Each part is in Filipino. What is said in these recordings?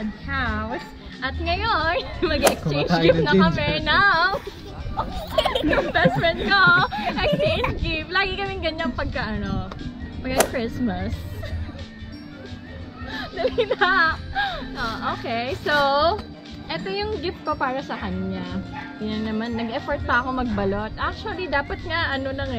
sad house. At ngayon, mag-exchange gift na kami now. Yung best friend ko, exchange gift. Lagi kaming ganyan pagka Christmas. Dali na. Okay, so ito yung gift ko para sa kanya. Yan naman, nag-effort pa ako magbalot. Actually, dapat nga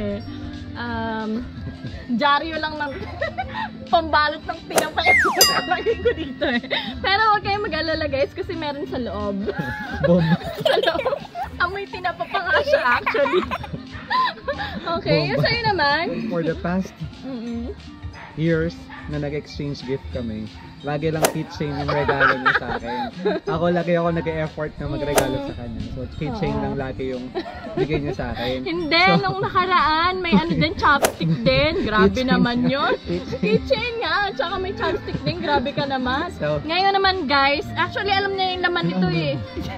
dyaryo lang ng pambalot ng tinapay lagay ko dito eh. Pero huwag kayong mag-alala guys kasi meron sa loob. Sa loob. Amoy tinapa pa nga siya actually. Okay, yung sa'yo naman. For the past years na nag-exchange gift kami, lagi lang keychain yung regalo niya sa akin. Lagi ako nag-e-effort na magregalo sa kanya. So, keychain lang lagi yung bigay niya sa akin. Hindi, nung nakaraan, may din, chopstick din. Grabe naman yun. Keychain nga, tsaka may chopstick din. Grabe ka naman. So, ngayon naman guys, actually alam niya yung laman nito eh.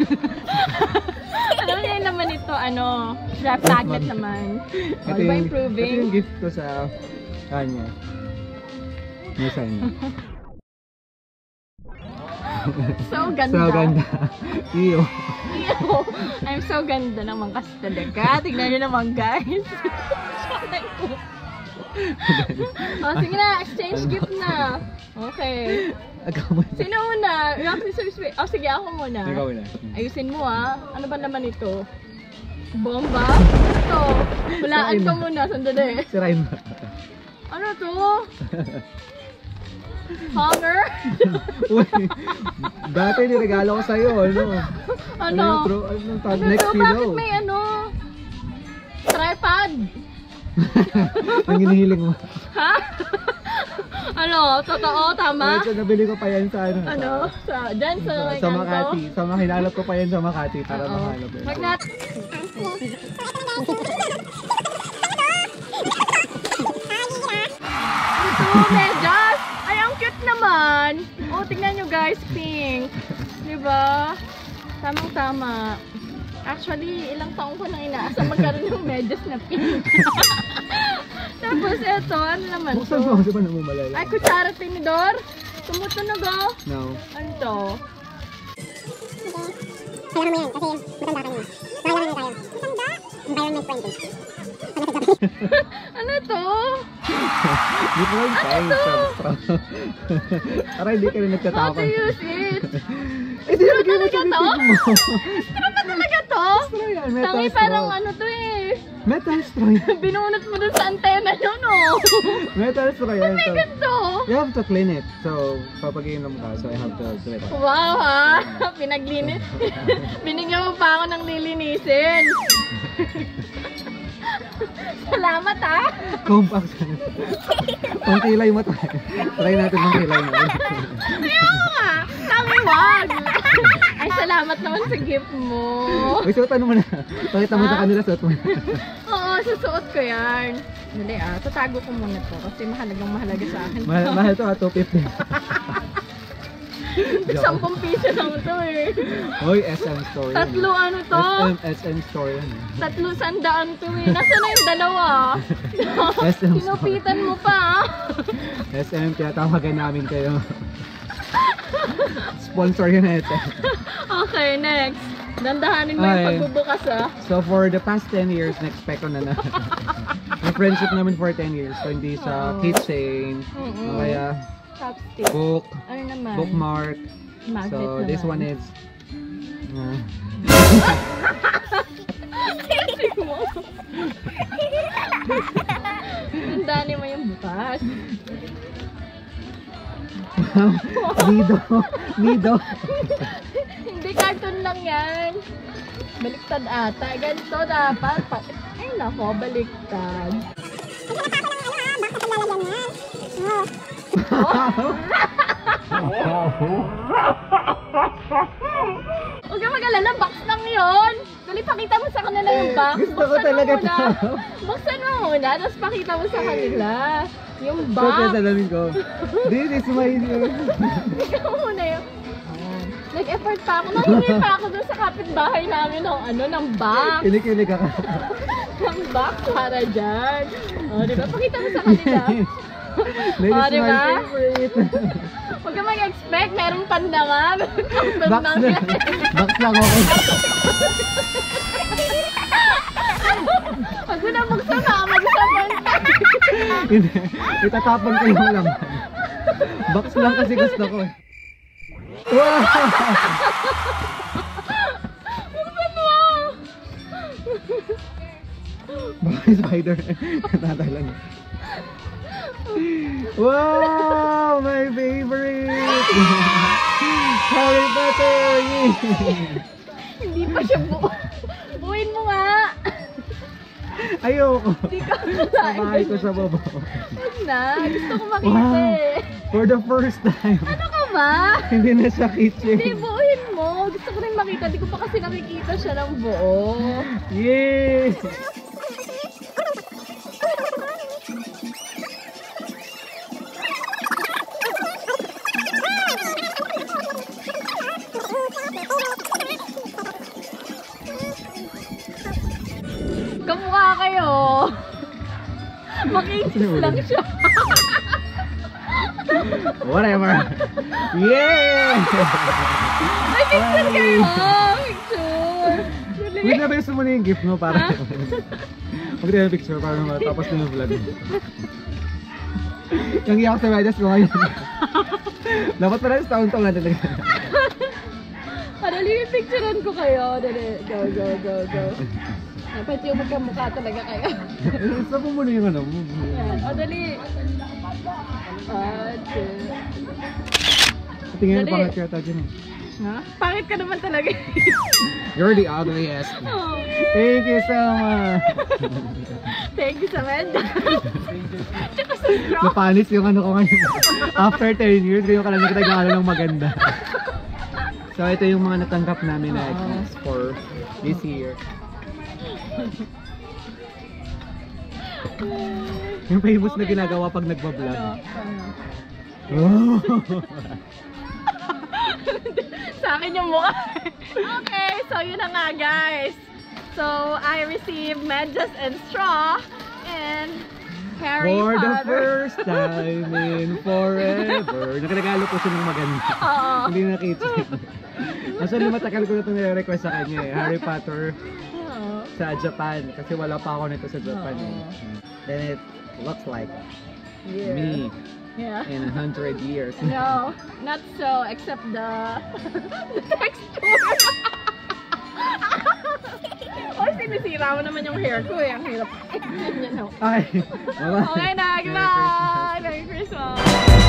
Alam niya yung laman nito, wrap magnet naman. All by proving. Ito yung gift ko sa kanya. Misa niya. So ganda. So ganda. Iyo. I'm so ganda naman kasi talaga. Tignan nyo naman guys. Sige na, exchange gift na. Okay. Sino muna? Sige ako muna. Ikaw na. Ayusin mo Ano ba naman ito? Bomba? Ano to? Hulaan ko muna, sandali. Sirain mo. Ano to? Hanger? Uy, dati niregalo ko sa'yo, Ano next to? Bakit may tripod? Ang hinihiling mo. Ha? Totoo? Tama? Wait, nabili ko pa yan sa Dyan sa Makati. Hinalap ko pa yan sa Makati para mahalap yan. Wag natin. Ito, medyas! Ay, ang cute naman! Tingnan nyo guys, pink. Diba? Tamang-tama. Actually, ilang taong ko nang inaasa magkaroon ng medyas na pink. Tapos ito, ano naman to? Buksan mo, di ba namumalala? Ay, kutsara tinidor? Tumutunog No. Ano to? Kailangan mo yan, kasi matanda ka niya. Kailangan tayo. Matanda? Environment friendly. Ano to? Di ko lang tayo. Para hindi ka rin nagtatawa. How to use it? Di ba talaga to? Di ba talaga to? Tangi parang to eh. Metal straw yan. Binunot mo dun sa antena nyo, Metal straw yan. Oh my God, you have to clean it. So, papagiinom ka. So, I have to do it. Wow pinaglinis. Binigyan mo pa ako ng lilinisin. Salamat Compact. Pang kilay mo tayo. Try natin ng kilay mo. Ayaw nga. Tangi wag. Ay, salamat naman sa gift mo. Uy, suotan mo na. Pakita mo sa kanila, suot mo na. Oo, susuot ko yan. Dali tatago ko muna to kasi mahalaga sa akin. Mahal to 250. 10 piso lang to eh. Hoy, SM store yan. Tatlo to? SM store yan. 300 to eh. Nasaan na yung dalawa? SM store. Sinupitan mo pa SM, tinatawagan namin kayo. Sponsor yun na ito. Okay, next. Dandahanin mo yung pagbubukas So for the past 10 years, na-expect ko na yung friendship namin for 10 years. So hindi sa keychain, kaya chopstick. book, Ano naman? bookmark. Magnet So naman. this one is Dandahanin mo yung bukas. Nido. Hindi, cartoon lang yan. Baliktad ata. Ganito dapat. Ay nako, baliktad. Huwag ka mag-alala, box lang yun. Dali, pakita mo sa kanila yung box. Gusto ko talaga ito. Buksan mo muna, tapos pakita mo sa kanila yung box. So, kaya salamin ko. This is my... Ikaw muna yung... Nag-effort pa ako. Nangingi pa ako dun sa kapitbahay namin ng box. Kinig-kinig ako. Ng box para dyan. O, diba? Pakita mo sa kanila. This Oh, is diba? my favorite. Huwag ka mag-expect, merong pandangan. Box na. Box lang okay. Pag mo na buksan, makapag-sapan ka. Hindi. Itatapon ko yung laman. Box lang kasi gusto ko eh. Wow! Buksan mo! Bakit spider? Natala niya. Wow! My favorite! Harry Potter! Yay! Hindi pa siya buo. Buuin mo nga. Ayoko! Hindi ka Samahay ko sa baba. Huwag na. Gusto ko makita Wow! eh. For the first time. Ano ka ba? Hindi na siya Hindi, kitchen. buuin mo. Gusto ko rin makita. Di ko pa kasi nakikita siya ng buo. Yay! Kamukha kayo. Makinis lang siya. Whatever. Yeah! May picture kayo. Picture. Wait na ba yung muna yung gift mo para huwag na yung picture para matapos na yung vlog. Yung iyak sa medyas ko ngayon. Dapat pala sa taon-taon na talaga. Dali, picturean ko kayo. Dali, go, go, go, go. Dapat yung magkamukha talaga kayo. Isa po muna yung ano. Yan. O, dali. Tingnan Dali. yung pangat kaya tayo dyan eh. Ha? Pangit ka naman talaga. You're the ugliest. Oh. Thank you so much. Thank you sa medya. Tsaka sa straw. Napanis yung ano ko ngayon. After 10 years, ngayon ka lang nagtagalo ng maganda. So ito yung mga natanggap namin na gifts for this year. Yung famous na ginagawa pag nagbablog. Oh. Sa akin yung mukha. Okay, so yun na nga guys. So I received medyas and straw and Harry For the Potter. first time in forever. Nakalagalo po siya ng maganda. Oo. Hindi nakita. Actually, matagal ko na ito nire-request sa kanya eh. Harry Potter Oo. sa Japan. Kasi wala pa ako nito sa Japan eh. Then it looks like Yeah. me Yeah. in 100 years. No, not so, except the texture. Oy, sinisira mo naman yung hair ko eh. Ang hirap. Ganyan, no? Okay. Bye-bye. Okay na, Merry Christmas. goodbye! Merry Christmas!